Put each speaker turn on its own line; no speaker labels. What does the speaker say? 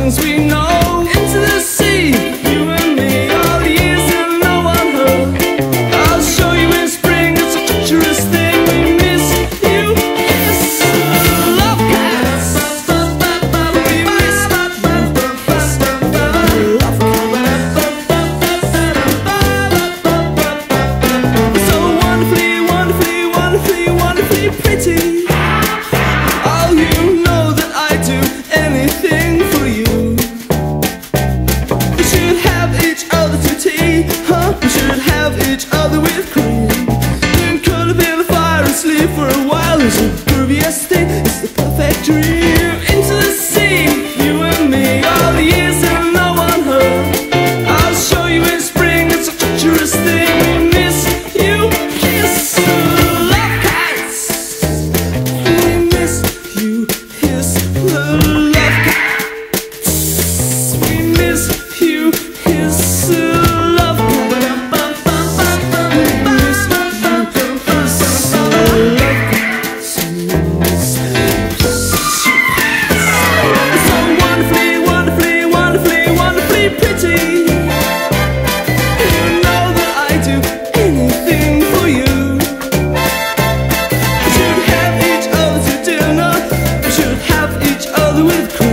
songs we know. Into the sea, you and me, all the years that no one heard. I'll show you in spring, it's a treacherous thing. We miss you, yes. Love cats. We miss love cats. So wonderfully, wonderfully, wonderfully, wonderfully pretty. Oh, you know that I do anything for you. We should have each other to tea, huh? We should have each other with cream. Then curl up in the fire and sleep for a while. It's a groovy state, it's the perfect dream. Into the sea, you and me, all the years that no one heard. I'll show you in spring, it's a treacherous thing. We miss you, kiss. Love cats. We miss you, kiss. Love cats. We miss you, kiss. Love cats. We miss you, kiss. Love cats. So wonderfully, wonderfully, wonderfully, wonderfully pretty. You know that I do anything for you. We should have each other to dinner. We should have each other with cream.